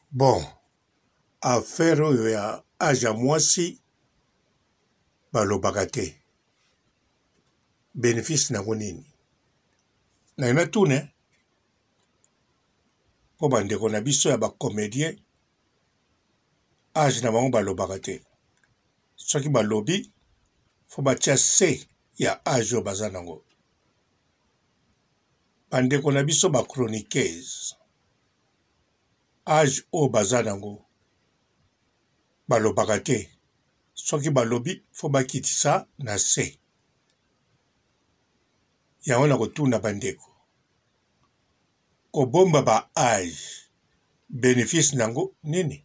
Bon, affaire oyo ya age ya mwasi balobaka te bénéfice nango nini na tune mpo bandeko na biso ya bacomédien age na bango balobaka te soki balobi fo batia se ya age oyo baza nango bandeko na biso bachroniqueuse age oyo baza nango balobaka te soki balobi fo bakitisa na se yango na kotuna bandeko kobomba ba age bénéfice nango nini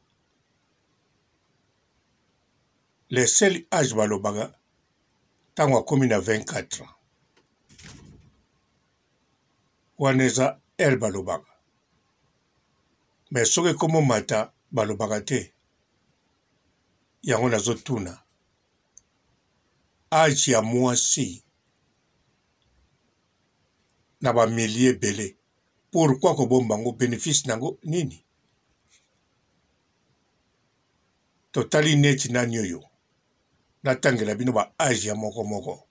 le seul age balobaka ntango akomi na 24 ans wana eza ere balobaka me soki ekomi mata balobaka te yango nazotuna age ya mwasi na bamilie ebele pourkui kobomba yango bénéfice nango nini totali neti nani oyo natangela bino ba age ya moko moko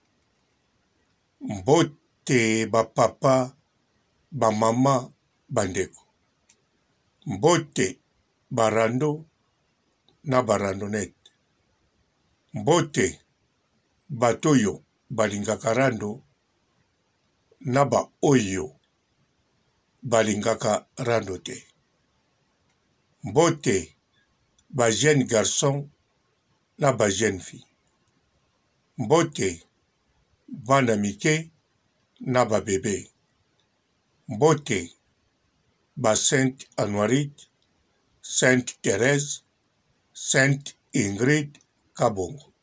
mbote bapapa bamama bandeko mbote barando na barandonete mbote bato oyo balingaka rando na baoyo balingaka rando te mbote ba jeune garçon na ba jeune fille mbote bana mike na babebe mbote ba Sainte Anuarite Sainte Thérèse Sainte Ingrid Kabongo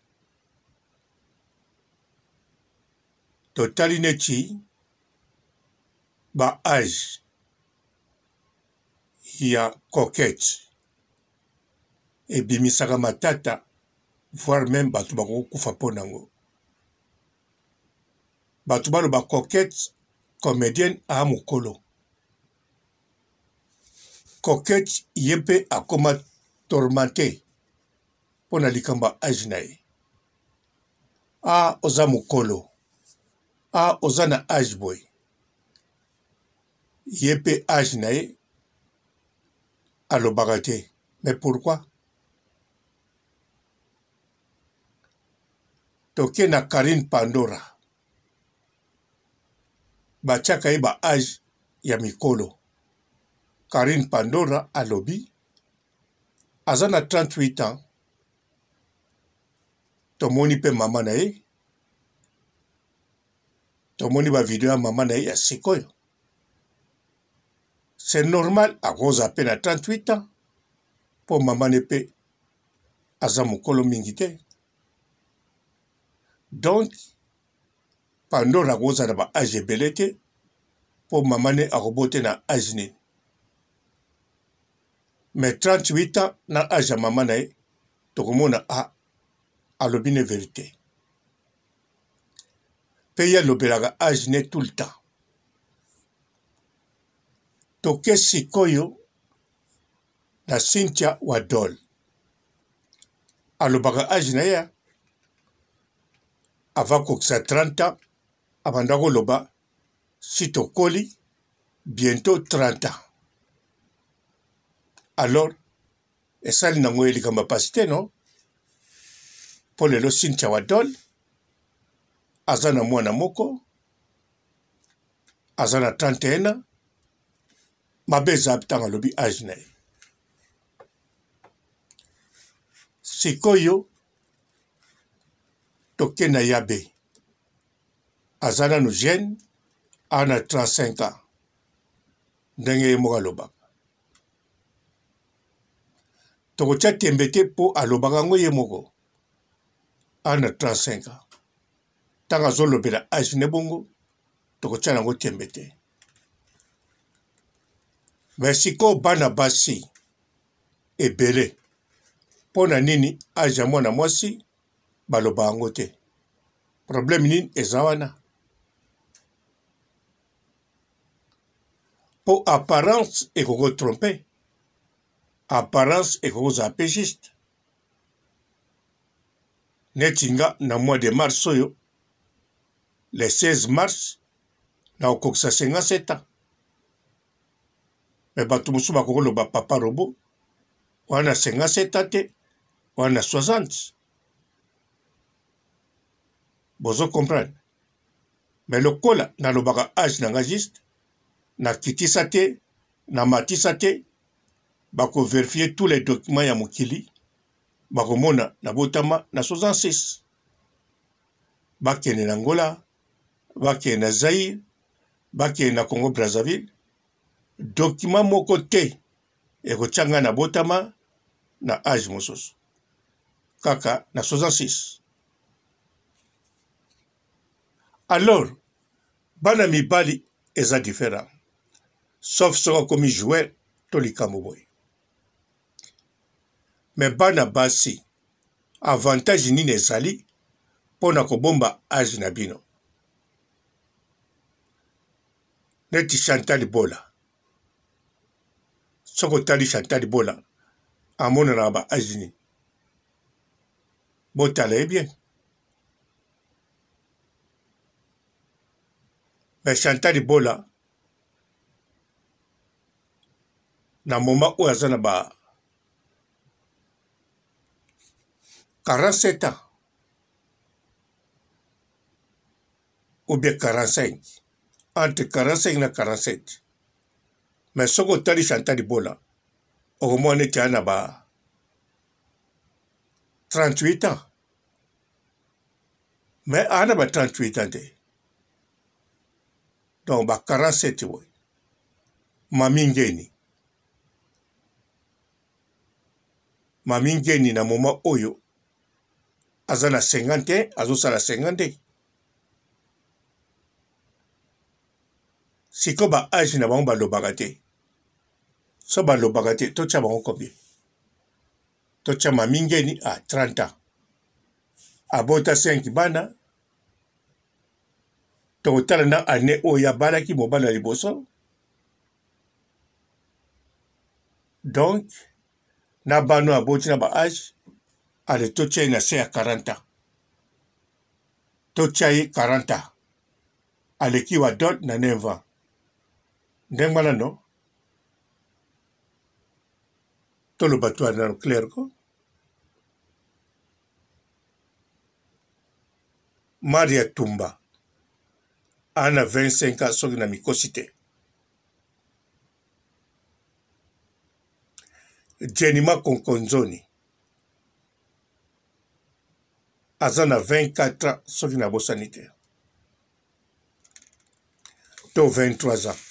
totali neti ba age ya coquette ebimisaka matata voire même bato bakokufa mpo nango bato baloba coquette comédienne aa mokolo coquette ye mpe akoma tourmenté mpo na likambo ya age na ye oza mokolo oza na age boye ye mpe age na ye alobaka te mais pourquoi toke na Karine Pandora batiaka ye ba age ya mikolo Karine Pandora alobi aza na 38 ans tomoni mpe mama na ye tomoni bavideo ya mama na ye ya sikoyo c'est normal akoza mpe na 38 ans mpo mama ne mpe aza mokolo mingi te donc Pandora akoza na ba age ebele te mpo mama ne akobo te na age nini mais 38 ans na age ya mama na ye tokomona alobi ne vérité mpe ye alobelaka age ne tout le temps toke sikoyo na Cynthia Wadol alobaka age na ye ava kokisa 30 ans abanda koloba si tokoli bientôt 30 ans alors esali nango ye likambo pasi te no mpo lelo Cynthia Wadol aza na mwana moko aza na 31 ans mabe eza ntango alobi age na ye sikoyo toke na Yabe aza nanu jeune ana 35 ans ndenge ye moko alobaka tokotia tembe te mpo alobaka yango ye moko ana 35 ans ntango azolobela age ne bongo tokotia nango tembe te mais sikoyo bana basi ebele mpo na nini age ya mwana mwasi baloba yango te problème nini eza wana mpo apparence ekokotrompe apparence ekokozala pe juste neti nga na mois de mars oyo le 16 mars na okokisa 57 ans me bato mosusu bakokoloba papa robo wana 57 ans te wana 60 bozo comprendre me lokola nalobaka age nanga juste nakitisa te na matisa te bakovérifie tous les documents ya mokili bakomona nabotama na 66 bakende na Angola bakende na Zaïre bakende na Congo Brazzaville document moko te ekotyanga na botama na age mosusu kaka na 66 alors bana mibali eza différent sauf soko komi joueur to likambo boye me bana basi avantage nini ezali mpona kobomba age na bino neti Chantal Bola soko otali Chantal Bola amonana ba age nini botala ye bien me Chantal Bola na moma oyo aza na ba 47 ans ou bien 45 entre 45 na 47 mais soko otali Chantal Bola okomona neti ana ba 38 ans mais ana ba 38 ans te donc ba 47 boy mami ngeni na moma oyo aza na 51 azosala 52 siko ba age na bango balobaka te so balobaka te totya bango combien totya mami ngeni a 30 ans abota 5 bana tokotala na ane oyo abalaki mobali ya liboso donc na bano aboti na ba age ale totya ye na se ya 40 ans totya ye 40 ans aleki wa dol na 9 ans ndenge wana no toloba to na clair ko Maria Tumba ana 25 ans soki na mikosi te Jenima Konkonzoni aza na 24 ans soki na bosani te to 23 ans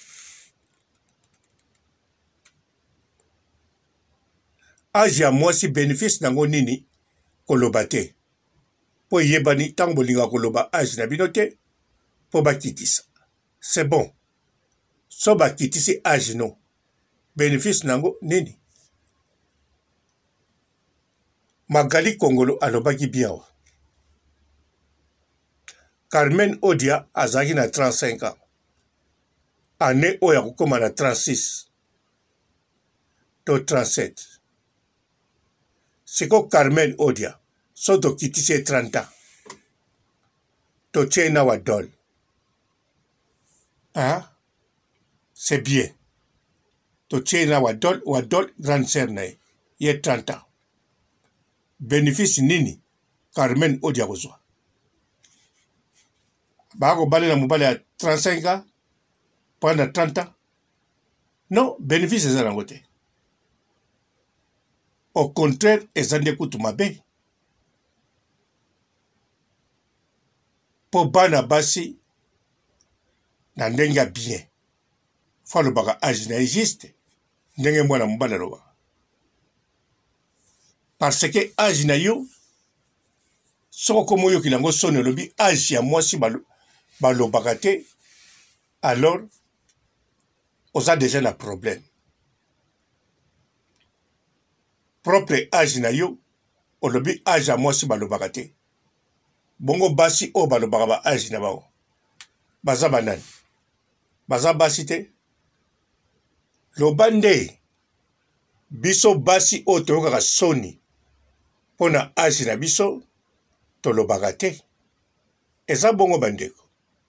age ya mwasi bénéfice nango nini koloba te po yebani ntango bolinga koloba age na bino te po bakitisa c'est bon so bakitisi age no bénéfice nango nini Magali Kongolo alobaki biawa Carmen Odia azaki na 35 ans ane oyo akokoma na 36 to 37 siko Carmen Odia so tokitisi 30 ans totie na wadol hein? C'est bien totie na wadol grande sœur na ye 30 ans bénéfice nini Carmen Odia kozwa bakobalela mobali ya 35 ans pendant 30 ans non bénéfice eza nango te au contraire eza nde kutu mabe po bana basi na ndenge ya bien fo alobaka age na ye juste ndenge mwana mobali alobaka parce que age na yo soko komo oyokila yango soni olobi age ya mwasi balobaka te alors oza déjà na problème propre age na yo olobi age ya mwasi balobaka te bongo basi oyo balobaka ba age na bango baza banani baza basi te loba nde biso basi oyo toyokaka soni mpo na age na biso tolobaka te. Eza bongo bandeko.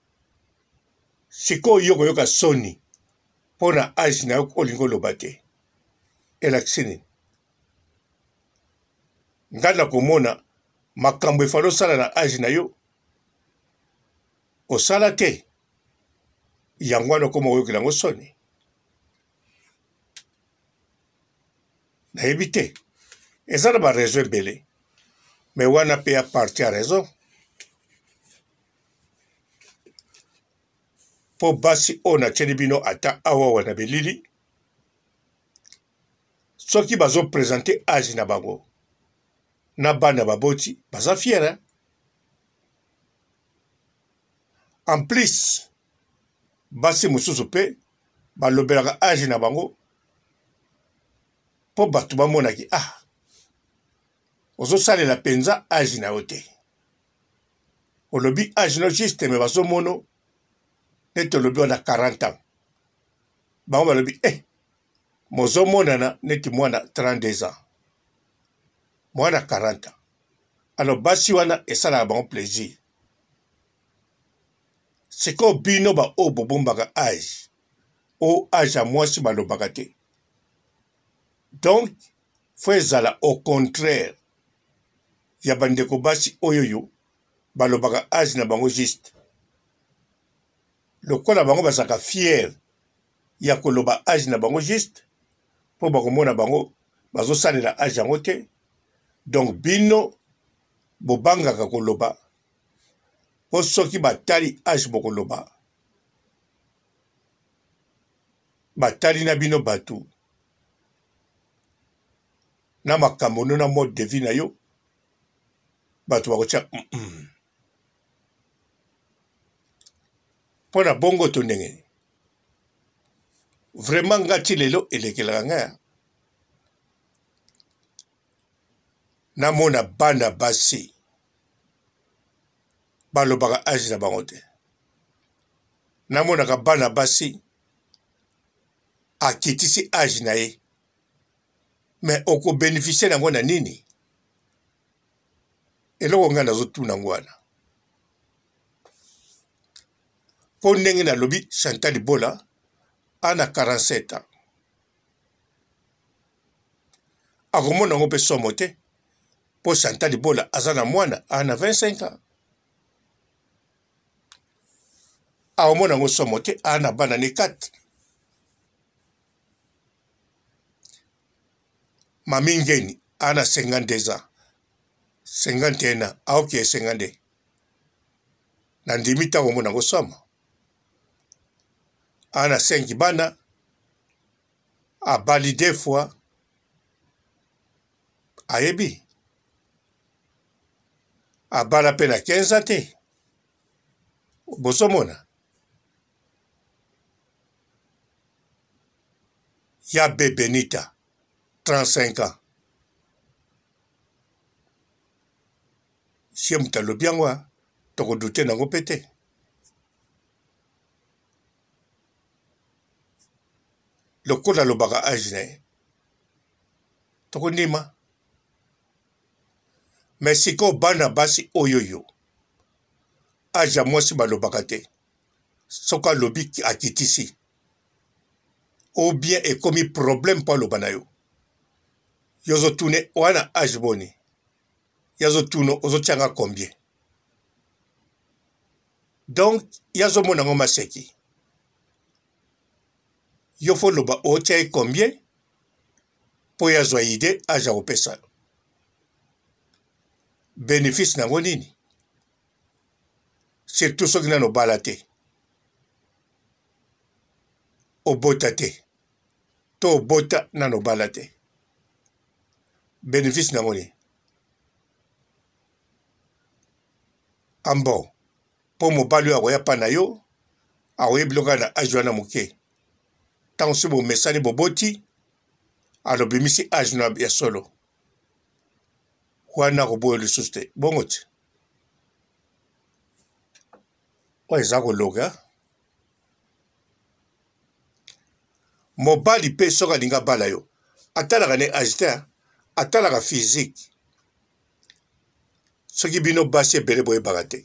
Sikoyo yo koyoka soni mpo na age na yo olingi oloba te. Elakisi nini? Ngai na komona makambo efali osala na age na yo osala te. Yango wana okoma koyokela yango soni. Nayebi te. Eza na baraison ebele. Me wana mpe ya parti ya raison. Po basi oyo natieli bino ata awawa na belili. Soki bazopresente age na bango na bana baboti baza fiera. En plus basi mosusu mpe balobelaka age na bango po bato bamonaki ozosalela penza age na yo te. Olobi age no juste me bazomono neti olobi wana 40 ans. Bango balobi mozomonana neti mwana 32 ans. Mwana 40 ans. Alors basi wana esalaka bango plaisir. Siko bino ba oyo bobombaka age. O age ya mwasi balobaka te. Donc, faut ezala au contraire. Ya bandeko basi oyoyo balobaka age na bango juste. Lokola bango basaka fier ya koloba age na bango juste po bakomona bango bazosalela age yango te. Donc bino bobangaka koloba po soki batali age bokoloba batali na bino bato na makambo no na mode de vie na yo bato bakotia mpo na bongo to ndenge vraiment ngati lelo elekelaka ngai namona bana basi balobaka age na bango te. Namonaka bana basi akitisi age na ye me okobénéficie nango na nini? Eloko ngai nazotuna ngo wana mpo ndenge nalobi Chantal Libola ana 47 ans akomona yango mpe somo te mpo Chantal Libola aza na mwana ana 25 ans akomona yango somo te ana bana ne 4. Mami Ngeni ana 52 ans 51 ans aokie 52 na ndimi ntango omona yango somo ana 5 bana abali 2 fois ayebi abala mpe na 15 ans te bozomona ya Benita 35 ans sie moto alobi yango tokodute nango mpe te. Lokola alobaka age na ye tokondima me sikoyo bana basi oyoyo age ya mwasi balobaka te. Soki alobi akitisi ou bien ekomi problème mpo aloba na yo yozotune wana age boni yazotuna ozotianga combien. Donc yazomona ngo maseki yo fo loba otia ye combien po yazwa ide age akopesa bénéfice nango nini, surtout soki nano obala te obota te to obota nano obala te bénéfice nango nini. Ambo po mobali oyo akoya pa na yo akoye biloko na age wana moke ntango soki bomesani boboti alobimisi age na ya solo wana koboya lisusu te bongo te oyo eza kologa. Mobali mpe soki alingi abala yo atalaka ne agitaire atalaka physique soki bino basi ebele boyebaka te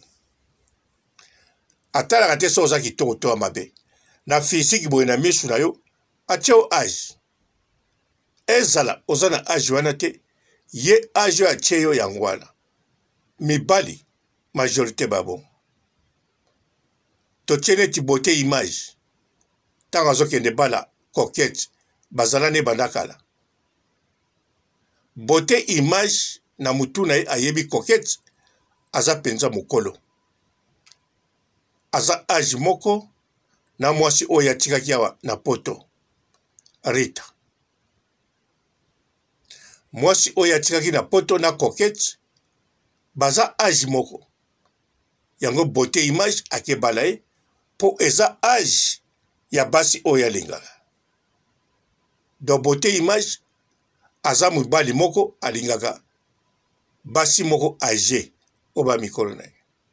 atalaka te so oza kitoko to ya mabe na physique boye na misu na yo atie yo age ezala oza na age wana te ye age oyo atie yo yango wana mibali majorité babo totie neti beauté image ntango azokende bala coquette bazala ne banda kala beauté image na mutu na ye ayebi coquette aza penza mokolo aza age moko na mwasi oyo atikaki awa na poto Rita mwasi oyo atikaki na poto na coquette baza age moko yango beauté image akebala ye po eza age ya basi oyo alingaka donc beauté image aza mobali moko alingaka basi moko age oba mikolo na ye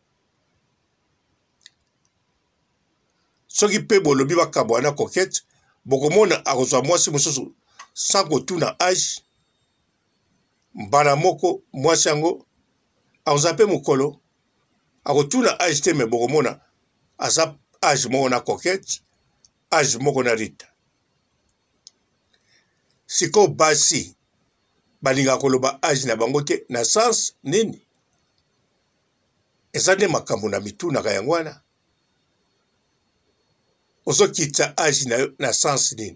soki mpe bolobi bakabwa na coquette bokomona akozwa mwasi mosusu sans kotuna age mbala moko mwasi yango akozwa mpe mokolo akotuna age te me bokomona aza age moko na coquette age moko na Rita sikoyo basi balingaka koloba age na bango te na sens nini eza nde makambo na mitunaka yango wana ozokitisa age na yo na sens nini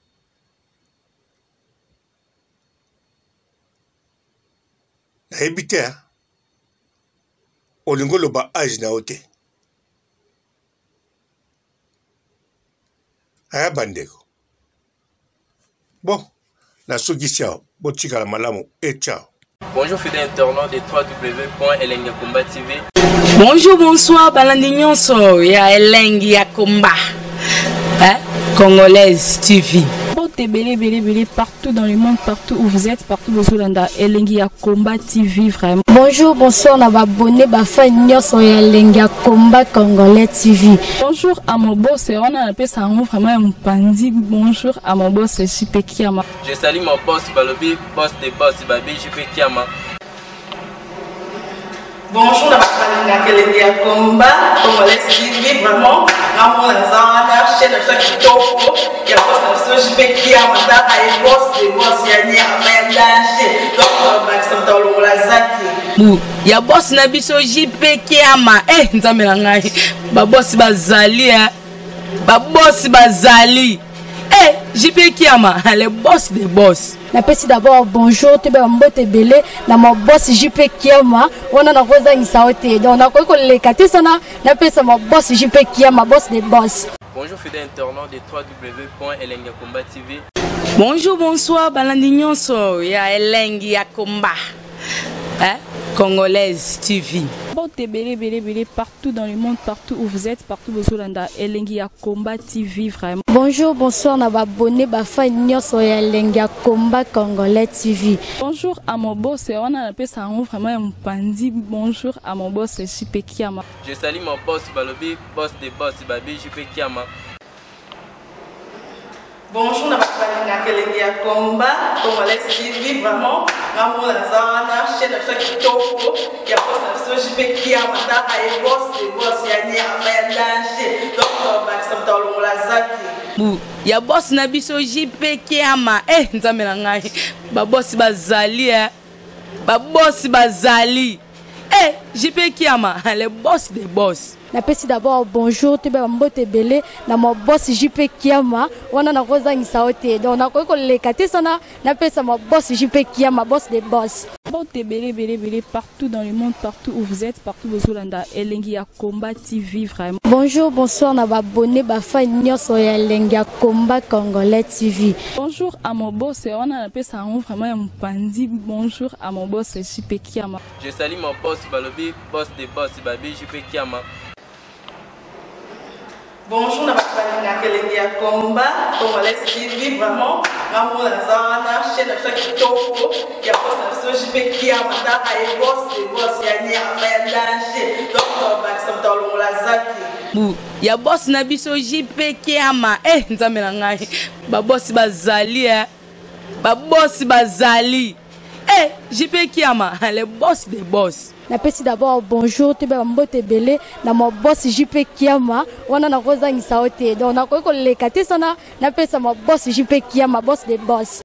nayebi te olingi oloba age na yo te aya bandeko bon nasukisi awa botikala malamu ciao. Bonjour fidèles internautes de www.elengiakomba TV. Bonjour, bonsoir, balandi nyonso ya Elengi ya Komba. Congolaise TV. Partout dans le monde, partout où vous êtes, partout où vous êtes, Elengi ya Komba TV vraiment. Bonjour, bonsoir, na abonné bafa nyonso ya Elengi ya Komba Congolais TV. Bonjour à mon boss, on a appelé ça vraiment un pandi. Bonjour à mon boss, JP Kiama. Je salue mon boss Balobi, boss de boss Babi, JP Kiama. Bonjour, na Elengi ya Komba Congolais TV vraiment. Namo na zana chaîne de chaque topo. Ya boss na JP Kiama, ta ay boss de boss ya ni amandaje. Donc Maxime Tolo la zaki. Ya boss na biso JP Kiama. Nzambe na ngai. Ba boss bazali ba boss bazali. JP Kiama, le boss des boss. Napesi d'abord bonjour, te ba mbote belé na mon boss JP Kiama. On a na kozangisa ote. Donc na ko lekati sana napesa mon boss JP Kiama, boss des boss. Bonjour fidèles internautes de www.elengiakomba TV. Bonjour, bonsoir, balandi nyonso ya Elengi ya Komba. Congolaise TV. Partout dans le monde, partout où vous êtes, partout où vous êtes, Elengi ya Komba TV vraiment. Bonjour, bonsoir, na abonné bafa nyonso ya Elengi ya Komba Congolais TV. Bonjour à mon boss, on a appelé ça vraiment un pandi. Bonjour à mon boss, JP Kiama. Je salue mon boss Balobi, boss de boss Babi, JP Kiama. Bonjour, na Elengi ya Komba Congolais TV vraiment. Namo na zana chaîne de chaque topo. Ya boss na JP Kiama, ta ay boss de boss ya ni amandaje. Donc Maxime Tolo la zaki. Ya boss na biso JP Kiama. Nzambe na ngai. Ba boss bazali ba boss bazali. JP Kiama, le boss des boss. Napesi d'abord bonjour, te ba mbote belé na mon boss JP Kiama. On a na kozangisa ote. Donc na ko lekati sana napesa mon boss JP Kiama, boss des boss. Partout dans le monde, partout où vous êtes, partout où vous êtes, Elengi ya Komba TV vraiment. Bonjour, bonsoir, na abonné bafa nyonso ya Elengi ya Komba Congolais TV. Bonjour à mon boss, on a appelé ça vraiment un pandi. Bonjour à mon boss, JP Kiama. Je salue mon boss Balobi, boss de boss Babi, JP Kiama. Bonjour, na Elengi ya Komba Congolais TV vraiment. Namo na zana chaîne de chaque topo. Ya boss na JP Kiama, ta ay boss de boss ya ni amandaje. Donc Maxime Tolo la zaki. Ya boss na biso JP Kiama. Nzambe na ngai. Ba boss bazali boss bazali. Eh, JP Kiama, le boss des boss. Napesi d'abord bonjour te ba mbote belé na mo boss JP Kiama wana na koza ngisa ote donc na ko lekate sana napesa mo boss JP Kiama boss des boss.